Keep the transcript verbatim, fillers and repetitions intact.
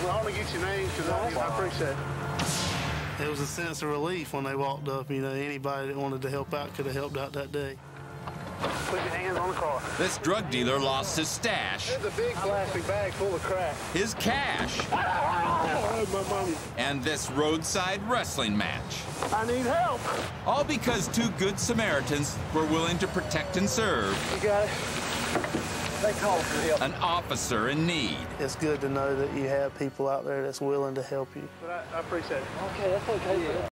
Well, I want to get your name because I, I appreciate it. It was a sense of relief when they walked up. You know, anybody that wanted to help out could have helped out that day. Put your hands on the car. This drug dealer lost his stash. There's a big plastic bag full of crack. His cash. My money. And this roadside wrestling match. I need help. All because two good Samaritans were willing to protect and serve. You got it. They called for help. An officer in need. It's good to know that you have people out there that's willing to help you. But I, I appreciate it. Okay, that's okay. Yeah.